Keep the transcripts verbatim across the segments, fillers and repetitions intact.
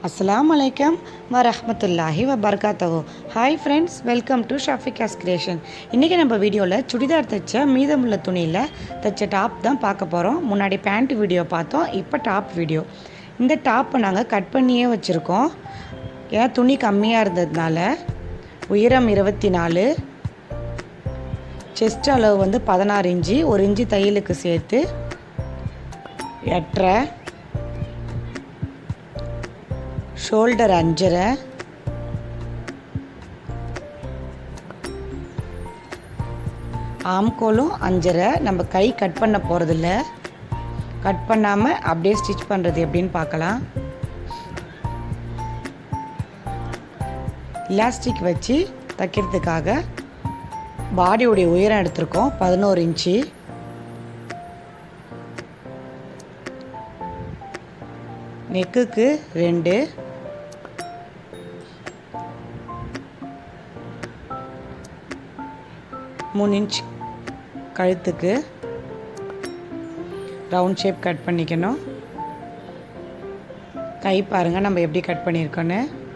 Assalamualaikum warahmatullahi wabarakatuh. Hi friends, welcome to shafikka's creation. இன்னைக்கு நம்ம வீடியோல சுடிதார் தச்ச மீதமுள்ள துணியில தச்ச டாப் தான் பார்க்க போறோம். முன்னாடி பேண்ட் வீடியோ பார்த்தோம், இப்போ டாப் வீடியோ. இந்த டாப்பை நாங்க கட் பண்ணியே வச்சிருக்கோம். ஏன் துணி கம்மியா இருந்ததனால உயரம் இருபத்தி நாலு, செஸ்ட் அளவு வந்து பதினாறு இன்ச், ஒரு இன்ச் தையலுக்கு சேர்த்து எட்டரை, ஷோல்டர் அஞ்சரை, ஆம்கோலும் அஞ்சரை. நம்ம கை கட் பண்ண போகிறதில்ல, கட் பண்ணாமல் அப்படியே ஸ்டிச் பண்ணுறது எப்படின்னு பார்க்கலாம். எலாஸ்டிக் வச்சு தைக்கிறதுக்காக பாடியோடைய உயரம் எடுத்திருக்கோம் பதினோரு இன்ச்சு. நெக்குக்கு ரெண்டு, மூணு இன்ச் கழுத்துக்கு ரவுண்ட் ஷேப் கட் பண்ணிக்கணும். கை பாருங்கள் நம்ம எப்படி கட் பண்ணியிருக்கோன்னு.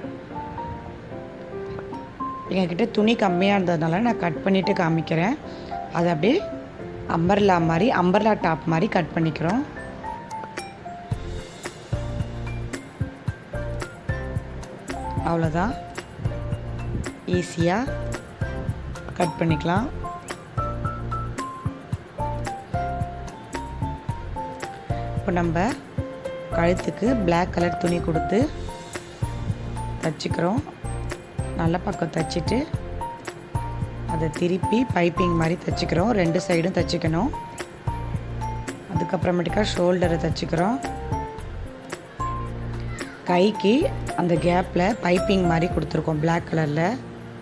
எங்ககிட்ட துணி கம்மியாக இருந்ததுனால நான் கட் பண்ணிவிட்டு காமிக்கிறேன். அதை அப்படியே அம்பர்லா மாதிரி அம்பர்லா டாப் மாதிரி கட் பண்ணிக்கிறோம். அவ்வளோதான், ஈஸியாக கட் பண்ணிக்கலாம். இப்போ நம்ம கழுத்துக்கு பிளாக் கலர் துணி கொடுத்து தச்சுக்கிறோம். நல்ல பக்கம் தச்சுட்டு அதை திருப்பி பைப்பிங் மாதிரி தச்சுக்கிறோம். ரெண்டு சைடும் தச்சுக்கணும். அதுக்கப்புறமேட்டுக்கா ஷோல்டரை தச்சுக்கிறோம். கைக்கு அந்த கேப்பில் பைப்பிங் மாதிரி கொடுத்துருக்கோம் பிளாக் கலரில்.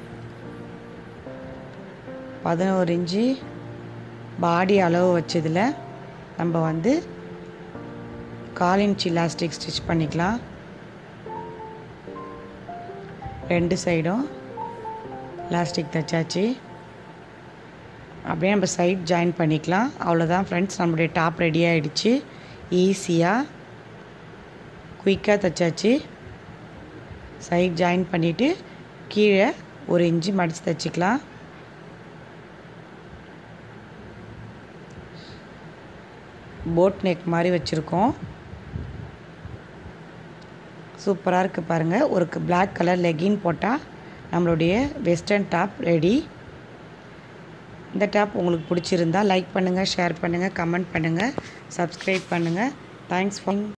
பதினோரு இன்ச்சு பாடி அளவு வச்சதில் நம்ம வந்து கால் இன்ச் எலாஸ்டிக் ஸ்டிச் பண்ணிக்கலாம். ரெண்டு சைடும் எலாஸ்டிக் தைச்சாச்சு. அப்படியே நம்ம சைட் ஜாயின் பண்ணிக்கலாம். அவ்வளோதான் ஃப்ரெண்ட்ஸ், நம்மளுடைய டாப் ரெடி ஆகிடுச்சு. ஈஸியாக குயிக்காக தைச்சாச்சு. சைட் ஜாயின் பண்ணிவிட்டு கீழே ஒரு இன்ச்சு மடித்து தைச்சிக்கலாம். போட் நெக் மாதிரி வச்சுருக்கோம். சூப்பராக இருக்குது பாருங்கள். ஒரு பிளாக் கலர் லெகின் போட்டால் நம்மளுடைய வெஸ்டர்ன் டாப் ரெடி. இந்த டாப் உங்களுக்கு பிடிச்சிருந்தா லைக் பண்ணுங்கள், ஷேர் பண்ணுங்கள், கமெண்ட் பண்ணுங்கள், சப்ஸ்கிரைப் பண்ணுங்கள். Thanks for